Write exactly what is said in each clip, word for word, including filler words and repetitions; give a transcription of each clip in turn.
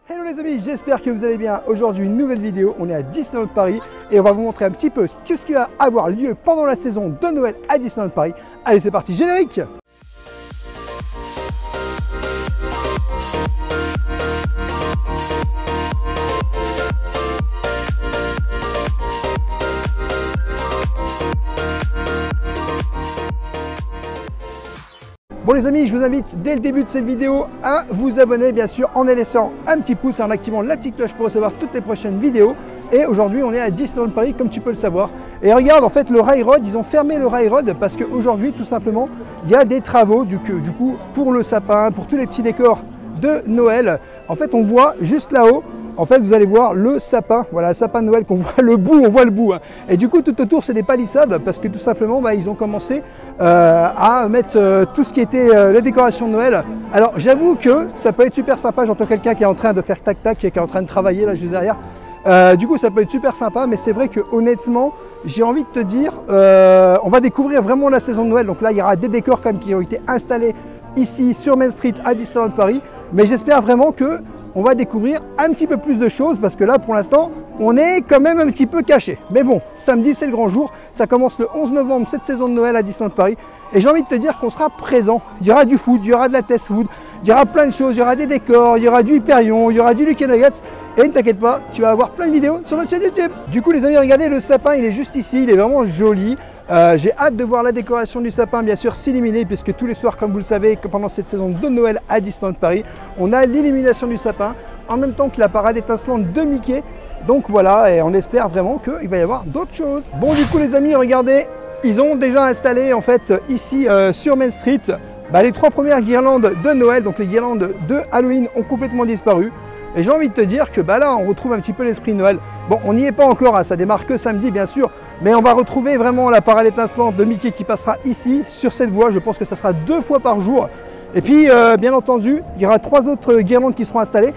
Hello les amis, j'espère que vous allez bien. Aujourd'hui une nouvelle vidéo, on est à Disneyland Paris et on va vous montrer un petit peu tout ce qui va avoir lieu pendant la saison de Noël à Disneyland Paris. Allez c'est parti, générique! Bon les amis, je vous invite dès le début de cette vidéo à vous abonner bien sûr en laissant un petit pouce et en activant la petite cloche pour recevoir toutes les prochaines vidéos. Et aujourd'hui on est à Disneyland Paris comme tu peux le savoir. Et regarde en fait le Rail Road, ils ont fermé le Rail Road parce qu'aujourd'hui tout simplement il y a des travaux du, du coup pour le sapin, pour tous les petits décors de Noël. En fait on voit juste là-haut. En fait, vous allez voir le sapin, voilà, le sapin de Noël qu'on voit le bout, on voit le bout. Hein. Et du coup, tout autour, c'est des palissades parce que tout simplement, bah, ils ont commencé euh, à mettre euh, tout ce qui était euh, la décoration de Noël. Alors, j'avoue que ça peut être super sympa. J'entends quelqu'un qui est en train de faire tac-tac, qui est en train de travailler là juste derrière. Euh, du coup, ça peut être super sympa, mais c'est vrai que honnêtement, j'ai envie de te dire, euh, on va découvrir vraiment la saison de Noël. Donc là, il y aura des décors quand même qui ont été installés ici sur Main Street à Disneyland Paris. Mais j'espère vraiment que on va découvrir un petit peu plus de choses parce que là pour l'instant on est quand même un petit peu caché. Mais bon, samedi c'est le grand jour, ça commence le onze novembre cette saison de Noël à Disneyland Paris et j'ai envie de te dire qu'on sera présent. Il y aura du food, il y aura de la test food, il y aura plein de choses, il y aura des décors, il y aura du Hyperion, il y aura du Lucky Nuggets et ne t'inquiète pas, tu vas avoir plein de vidéos sur notre chaîne YouTube. Du coup les amis, regardez le sapin, il est juste ici, il est vraiment joli. Euh, j'ai hâte de voir la décoration du sapin bien sûr s'illuminer puisque tous les soirs comme vous le savez que pendant cette saison de Noël à Disneyland Paris on a l'illumination du sapin en même temps que la parade étincelante de Mickey. Donc voilà, et on espère vraiment qu'il va y avoir d'autres choses. Bon du coup les amis, regardez, ils ont déjà installé en fait ici euh, sur Main Street bah, les trois premières guirlandes de Noël. Donc les guirlandes de Halloween ont complètement disparu. Et j'ai envie de te dire que bah là on retrouve un petit peu l'esprit de Noël. Bon on n'y est pas encore, hein, ça démarre que samedi bien sûr. Mais on va retrouver vraiment la parade étincelante de Mickey qui passera ici sur cette voie. Je pense que ça sera deux fois par jour. Et puis euh, bien entendu il y aura trois autres guirlandes qui seront installées.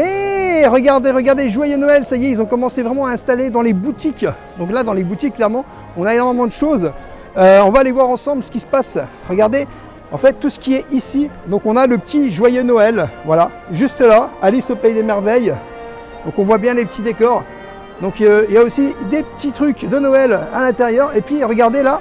Et regardez, regardez, joyeux Noël, ça y est, ils ont commencé vraiment à installer dans les boutiques. Donc là dans les boutiques clairement on a énormément de choses. euh, On va aller voir ensemble ce qui se passe. Regardez. En fait, tout ce qui est ici, donc on a le petit joyeux Noël, voilà, juste là, Alice au Pays des Merveilles. Donc on voit bien les petits décors. Donc euh, il y a aussi des petits trucs de Noël à l'intérieur. Et puis regardez là,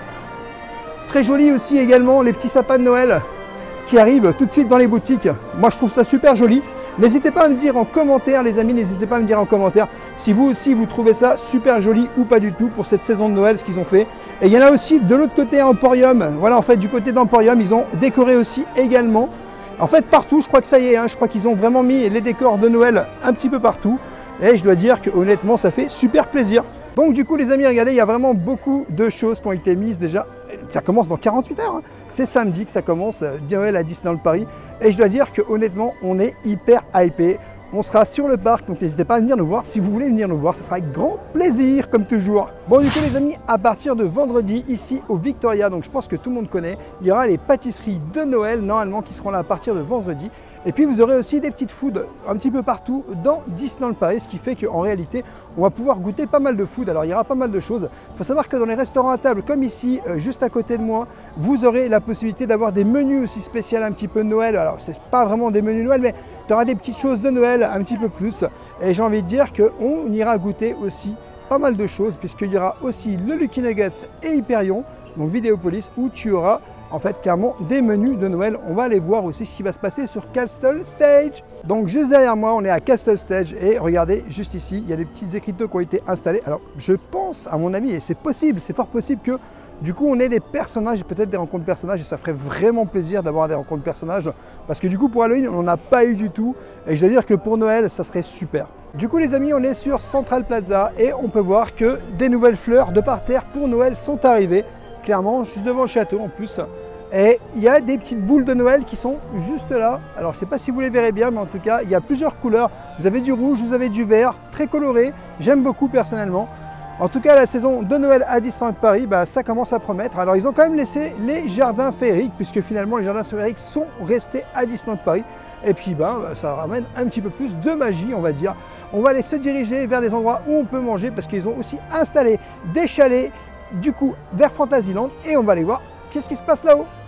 très joli aussi également, les petits sapins de Noël qui arrivent tout de suite dans les boutiques. Moi je trouve ça super joli. N'hésitez pas à me dire en commentaire les amis, n'hésitez pas à me dire en commentaire si vous aussi vous trouvez ça super joli ou pas du tout pour cette saison de Noël, ce qu'ils ont fait. Et il y en a aussi de l'autre côté à Emporium, voilà en fait du côté d'Emporium, ils ont décoré aussi également. En fait partout, je crois que ça y est, hein, je crois qu'ils ont vraiment mis les décors de Noël un petit peu partout. Et je dois dire que honnêtement ça fait super plaisir. Donc du coup les amis, regardez, il y a vraiment beaucoup de choses qui ont été mises déjà. Ça commence dans quarante-huit heures, hein. C'est samedi que ça commence, Noël à Disneyland Paris. Et je dois dire que honnêtement, on est hyper hypé. On sera sur le parc, donc n'hésitez pas à venir nous voir. Si vous voulez venir nous voir, ce sera avec grand plaisir, comme toujours. Bon, du coup les amis, à partir de vendredi, ici au Victoria, donc je pense que tout le monde connaît, il y aura les pâtisseries de Noël, normalement, qui seront là à partir de vendredi. Et puis vous aurez aussi des petites foods un petit peu partout dans Disneyland Paris, ce qui fait qu'en réalité, on va pouvoir goûter pas mal de food. Alors il y aura pas mal de choses. Il faut savoir que dans les restaurants à table, comme ici, euh, juste à côté de moi, vous aurez la possibilité d'avoir des menus aussi spéciaux un petit peu de Noël. Alors c'est pas vraiment des menus Noël, mais tu auras des petites choses de Noël un petit peu plus. Et j'ai envie de dire qu'on ira goûter aussi pas mal de choses, puisqu'il y aura aussi le Lucky Nuggets et Hyperion, donc Vidéopolis, où tu auras en fait clairement des menus de Noël. On va aller voir aussi ce qui va se passer sur Castle Stage. Donc juste derrière moi on est à Castle Stage et regardez juste ici il y a des petites écriteaux qui ont été installés. Alors je pense à mon avis, et c'est possible, c'est fort possible que du coup on ait des personnages, peut-être des rencontres personnages, et ça ferait vraiment plaisir d'avoir des rencontres personnages parce que du coup pour Halloween on n'en a pas eu du tout et je dois dire que pour Noël ça serait super. Du coup les amis, on est sur Central Plaza et on peut voir que des nouvelles fleurs de parterre pour Noël sont arrivées. Clairement, juste devant le château en plus. Et il y a des petites boules de Noël qui sont juste là. Alors je ne sais pas si vous les verrez bien, mais en tout cas, il y a plusieurs couleurs. Vous avez du rouge, vous avez du vert, très coloré. J'aime beaucoup personnellement. En tout cas, la saison de Noël à Disneyland Paris, bah, ça commence à promettre. Alors ils ont quand même laissé les jardins féeriques, puisque finalement les jardins féeriques sont restés à Disneyland Paris. Et puis bah, ça ramène un petit peu plus de magie, on va dire. On va aller se diriger vers des endroits où on peut manger, parce qu'ils ont aussi installé des chalets du coup vers Fantasyland et on va aller voir qu'est-ce qui se passe là-haut.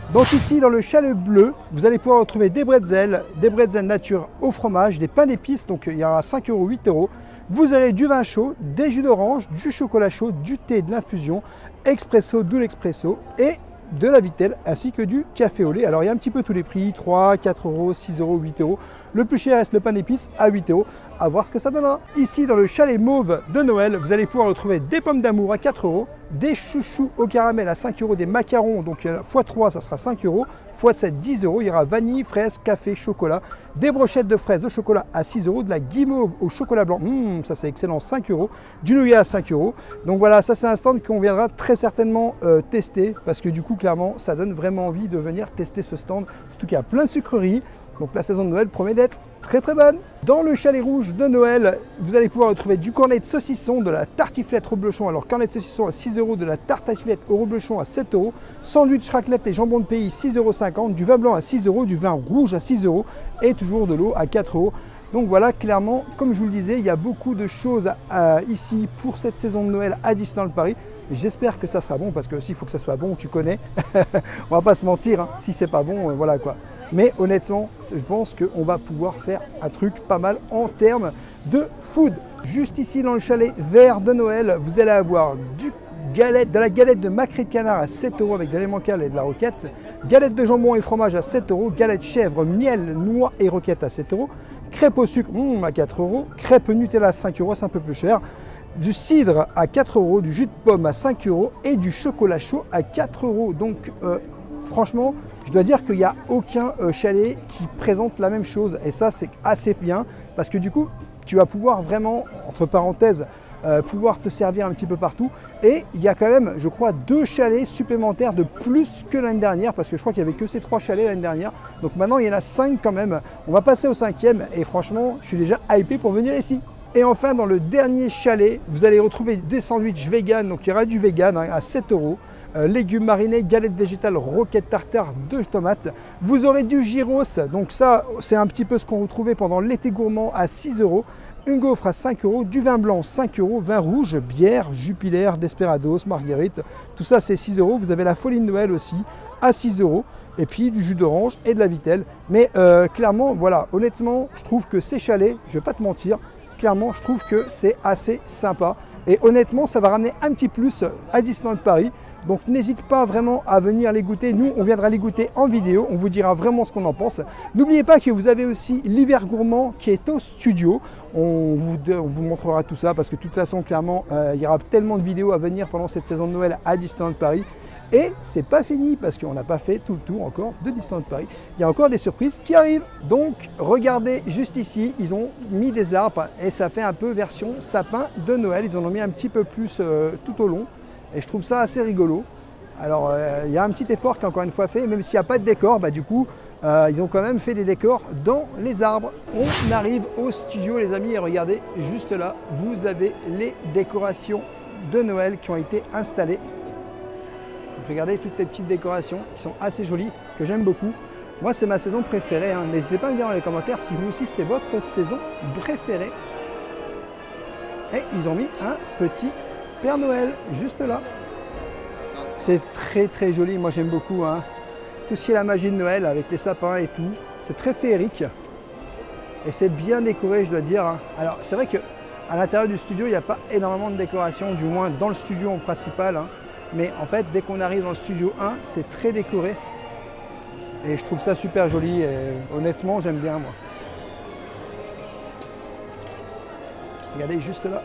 Donc ici, dans le chalet bleu, vous allez pouvoir retrouver des bretzels, des bretzels nature au fromage, des pains d'épices, donc il y aura cinq euros, huit euros. Vous aurez du vin chaud, des jus d'orange, du chocolat chaud, du thé, de l'infusion, expresso, double expresso et de la vitelle ainsi que du café au lait. Alors il y a un petit peu tous les prix, trois, quatre euros, six euros, huit euros. Le plus cher reste le pain d'épices à huit euros. À voir ce que ça donnera. Ici dans le chalet mauve de Noël, vous allez pouvoir retrouver des pommes d'amour à quatre euros, des chouchous au caramel à cinq euros, des macarons, donc fois trois ça sera cinq euros, fois sept dix euros. Il y aura vanille, fraise, café, chocolat, des brochettes de fraises au chocolat à six euros, de la guimauve au chocolat blanc, mmh, ça c'est excellent, cinq euros, du nougat à cinq euros. Donc voilà, ça c'est un stand qu'on viendra très certainement euh, tester parce que du coup clairement ça donne vraiment envie de venir tester ce stand, surtout qu'il y a plein de sucreries. Donc la saison de Noël promet d'être très très bonne. Dans le chalet rouge de Noël, vous allez pouvoir retrouver du cornet de saucisson, de la tartiflette reblochon. Alors cornet de saucisson à six euros, de la tartiflette au reblochon à sept euros, sandwich raclette et jambon de pays six euros cinquante, du vin blanc à six euros, du vin rouge à six euros et toujours de l'eau à quatre euros. Donc voilà, clairement, comme je vous le disais, il y a beaucoup de choses euh, ici pour cette saison de Noël à Disneyland Paris. J'espère que ça sera bon parce que s'il faut que ça soit bon, tu connais. On va pas se mentir, hein. Si c'est pas bon, euh, voilà quoi. Mais honnêtement, je pense qu'on va pouvoir faire un truc pas mal en termes de food. Juste ici dans le chalet vert de Noël, vous allez avoir du galette, de la galette de macré de canard à sept euros avec de l'émental et de la roquette, galette de jambon et fromage à sept euros, galette chèvre, miel, noix et roquette à sept euros, crêpe au sucre mmh, à quatre euros, crêpe Nutella à cinq euros, c'est un peu plus cher, du cidre à quatre euros, du jus de pomme à cinq euros et du chocolat chaud à quatre euros. Donc euh, franchement, je dois dire qu'il n'y a aucun euh, chalet qui présente la même chose et ça c'est assez bien parce que du coup tu vas pouvoir vraiment, entre parenthèses, euh, pouvoir te servir un petit peu partout et il y a quand même, je crois, deux chalets supplémentaires de plus que l'année dernière parce que je crois qu'il n'y avait que ces trois chalets l'année dernière. Donc maintenant il y en a cinq quand même. On va passer au cinquième et franchement je suis déjà hypé pour venir ici. Et enfin dans le dernier chalet, vous allez retrouver des sandwichs vegan, donc il y aura du vegan hein, à sept euros. Euh, légumes marinés, galettes végétales, roquettes tartare, de tomates. Vous aurez du gyros, donc ça c'est un petit peu ce qu'on retrouvait pendant l'été gourmand à six euros. Une gaufre à cinq euros, du vin blanc cinq euros, vin rouge, bière, Jupiler, Desperados, Marguerite, tout ça c'est six euros. Vous avez la folie de Noël aussi à six euros. Et puis du jus d'orange et de la vitelle. Mais euh, clairement, voilà, honnêtement, je trouve que ces chalets, je ne vais pas te mentir, clairement je trouve que c'est assez sympa. Et honnêtement, ça va ramener un petit plus à Disneyland Paris. Donc n'hésite pas vraiment à venir les goûter. Nous, on viendra les goûter en vidéo. On vous dira vraiment ce qu'on en pense. N'oubliez pas que vous avez aussi l'hiver gourmand qui est au studio. On vous, on vous montrera tout ça parce que de toute façon, clairement, euh, il y aura tellement de vidéos à venir pendant cette saison de Noël à Disneyland Paris. Et c'est pas fini parce qu'on n'a pas fait tout le tour encore de Disneyland Paris. Il y a encore des surprises qui arrivent. Donc regardez juste ici, ils ont mis des arbres et ça fait un peu version sapin de Noël. Ils en ont mis un petit peu plus euh, tout au long. Et je trouve ça assez rigolo. Alors euh, il y a un petit effort qui est encore une fois fait, même s'il n'y a pas de décor, bah, du coup euh, ils ont quand même fait des décors dans les arbres. On arrive au studio les amis et regardez juste là, vous avez les décorations de Noël qui ont été installées. Donc, regardez toutes les petites décorations qui sont assez jolies, que j'aime beaucoup. Moi c'est ma saison préférée, hein. N'hésitez pas à me dire dans les commentaires si vous aussi c'est votre saison préférée. Et ils ont mis un petit Père Noël, juste là. C'est très très joli, moi j'aime beaucoup. Hein. Tout ce qui est la magie de Noël avec les sapins et tout. C'est très féerique. Et c'est bien décoré, je dois dire. Hein. Alors c'est vrai qu'à l'intérieur du studio, il n'y a pas énormément de décoration, du moins dans le studio en principal. Hein. Mais en fait, dès qu'on arrive dans le studio un, c'est très décoré. Et je trouve ça super joli. Et honnêtement, j'aime bien moi. Regardez juste là.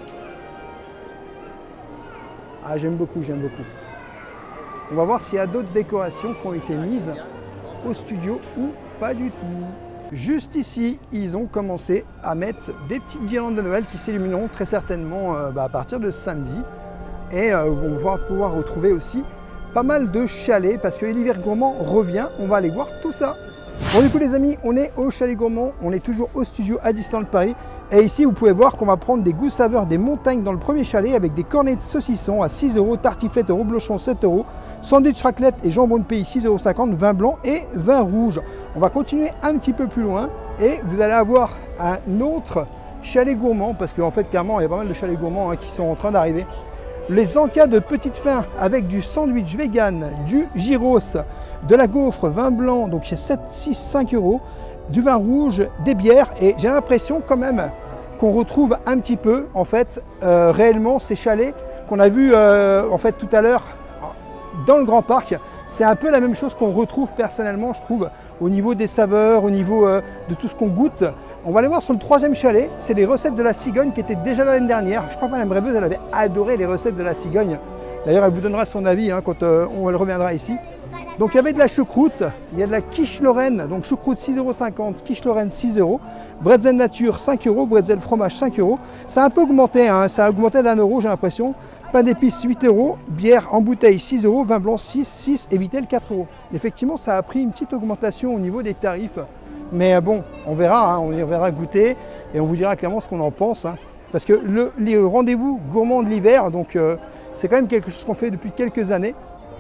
Ah, j'aime beaucoup, j'aime beaucoup. On va voir s'il y a d'autres décorations qui ont été mises au studio ou pas du tout. Juste ici, ils ont commencé à mettre des petites guirlandes de Noël qui s'illumineront très certainement euh, bah, à partir de samedi. Et euh, on va pouvoir retrouver aussi pas mal de chalets parce que l'hiver gourmand revient. On va aller voir tout ça. Bon du coup les amis, on est au chalet gourmand, on est toujours au studio à Disneyland Paris. Et ici vous pouvez voir qu'on va prendre des goûts saveurs des montagnes dans le premier chalet avec des cornets de saucisson à six euros, tartiflette au reblochon sept euros, sandwich raclette et jambon de pays six euros cinquante, vin blanc et vin rouge. On va continuer un petit peu plus loin et vous allez avoir un autre chalet gourmand parce qu'en fait clairement il y a pas mal de chalets gourmands hein, qui sont en train d'arriver. Les encas de petite faim avec du sandwich vegan, du gyros, de la gaufre, vin blanc, donc c'est sept, six, cinq euros, du vin rouge, des bières. Et j'ai l'impression quand même qu'on retrouve un petit peu en fait euh, réellement ces chalets qu'on a vu euh, en fait tout à l'heure dans le Grand Parc. C'est un peu la même chose qu'on retrouve personnellement, je trouve, au niveau des saveurs, au niveau euh, de tout ce qu'on goûte. On va aller voir sur le troisième chalet, c'est les recettes de la cigogne qui étaient déjà là l'année dernière. Je crois que Madame Brébeuse, elle avait adoré les recettes de la cigogne. D'ailleurs, elle vous donnera son avis hein, quand euh, on, elle reviendra ici. Donc il y avait de la choucroute, il y a de la quiche Lorraine, donc choucroute six euros cinquante, quiche Lorraine six euros, bretzel nature cinq euros, bretzel fromage cinq euros. Ça a un peu augmenté, hein, ça a augmenté d'un euro j'ai l'impression. Pain d'épices huit euros, bière en bouteille six euros, vin blanc six, six et Vitel quatre euros. Effectivement, ça a pris une petite augmentation au niveau des tarifs. Mais bon, on verra, hein, on y verra goûter et on vous dira clairement ce qu'on en pense. Hein. Parce que le, les rendez-vous gourmands de l'hiver, donc euh, c'est quand même quelque chose qu'on fait depuis quelques années.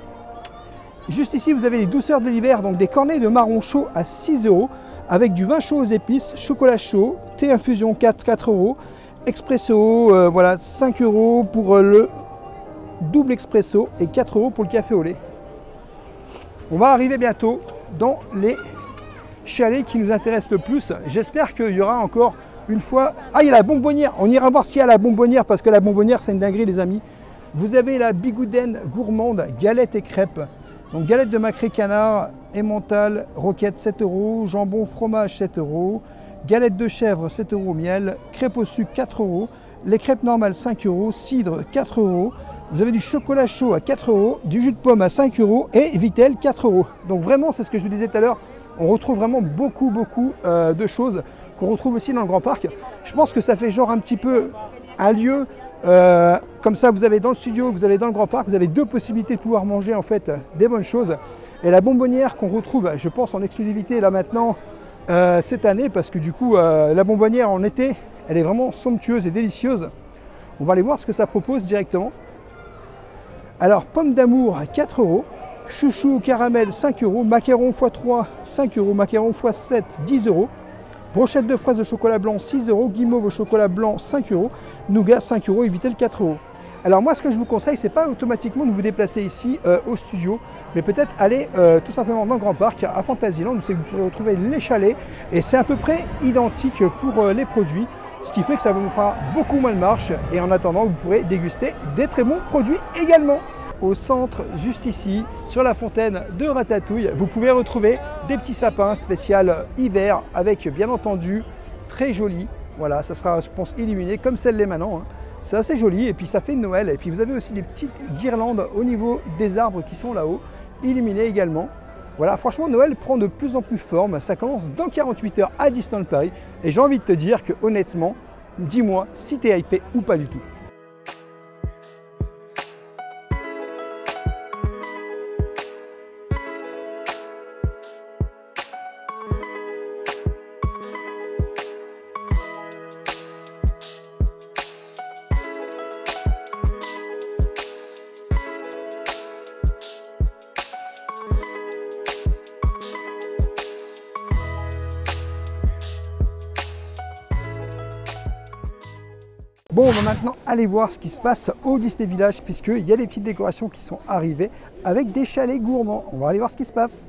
Juste ici, vous avez les douceurs de l'hiver, donc des cornets de marron chaud à six euros, avec du vin chaud aux épices, chocolat chaud, thé infusion quatre, quatre euros, expresso, euh, voilà, cinq euros pour euh, le double expresso et quatre euros pour le café au lait. On va arriver bientôt dans les chalets qui nous intéressent le plus. J'espère qu'il y aura encore une fois... Ah, il y a la bonbonnière. On ira voir ce qu'il y a à la bonbonnière parce que la bonbonnière, c'est une dinguerie, les amis. Vous avez la bigouden gourmande, galette et crêpes. Donc galette de macré canard, emmental, roquette sept euros, jambon fromage sept euros, galette de chèvre sept euros, miel, crêpes au sucre quatre euros, les crêpes normales cinq euros, cidre quatre euros. Vous avez du chocolat chaud à quatre euros, du jus de pomme à cinq euros et Vitel quatre euros. Donc vraiment, c'est ce que je vous disais tout à l'heure, on retrouve vraiment beaucoup, beaucoup euh, de choses qu'on retrouve aussi dans le Grand Parc. Je pense que ça fait genre un petit peu un lieu, euh, comme ça vous avez dans le studio, vous avez dans le Grand Parc, vous avez deux possibilités de pouvoir manger en fait des bonnes choses. Et la bonbonnière qu'on retrouve, je pense en exclusivité là maintenant, euh, cette année, parce que du coup, euh, la bonbonnière en été, elle est vraiment somptueuse et délicieuse. On va aller voir ce que ça propose directement. Alors, pomme d'amour à quatre euros, chouchou caramel cinq euros, macaron fois trois cinq euros, macaron fois sept dix euros, brochette de fraises au chocolat blanc six euros, guimauve au chocolat blanc cinq euros, nougat cinq euros et Vitel quatre euros. Alors moi, ce que je vous conseille, c'est pas automatiquement de vous déplacer ici euh, au studio, mais peut-être aller euh, tout simplement dans le Grand Parc à Fantasyland, où vous pourrez retrouver les chalets et c'est à peu près identique pour euh, les produits, ce qui fait que ça vous fera beaucoup moins de marche et en attendant, vous pourrez déguster des très bons produits également. Au centre, juste ici, sur la fontaine de Ratatouille, vous pouvez retrouver des petits sapins spécial hiver avec bien entendu très joli. Voilà, ça sera, je pense, illuminé comme celle-là maintenant. Hein. C'est assez joli et puis ça fait Noël. Et puis vous avez aussi des petites guirlandes au niveau des arbres qui sont là-haut, illuminées également. Voilà, franchement, Noël prend de plus en plus forme. Ça commence dans quarante-huit heures à Disneyland Paris. Et j'ai envie de te dire que honnêtement, dis-moi si tu es hypé ou pas du tout. Bon, on va maintenant aller voir ce qui se passe au Disney Village puisqu'il y a des petites décorations qui sont arrivées avec des chalets gourmands. On va aller voir ce qui se passe.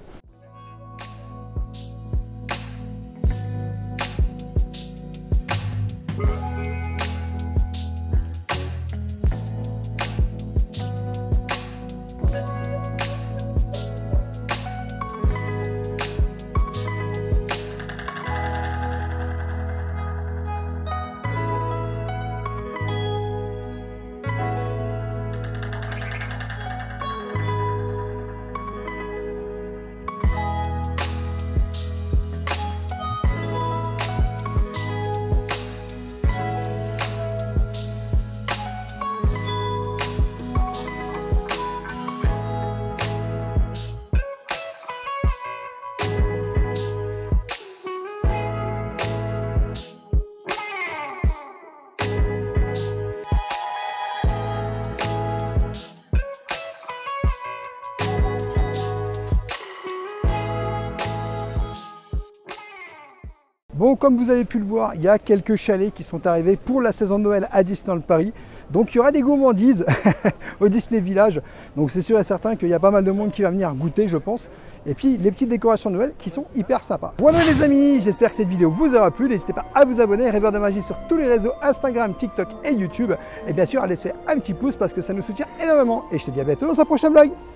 Bon, comme vous avez pu le voir, il y a quelques chalets qui sont arrivés pour la saison de Noël à Disneyland Paris. Donc il y aura des gourmandises au Disney Village. Donc c'est sûr et certain qu'il y a pas mal de monde qui va venir goûter, je pense. Et puis les petites décorations de Noël qui sont hyper sympas. Voilà les amis, j'espère que cette vidéo vous aura plu. N'hésitez pas à vous abonner, Rêveur de Magie sur tous les réseaux Instagram, TikTok et YouTube. Et bien sûr à laisser un petit pouce parce que ça nous soutient énormément. Et je te dis à bientôt dans un prochain vlog.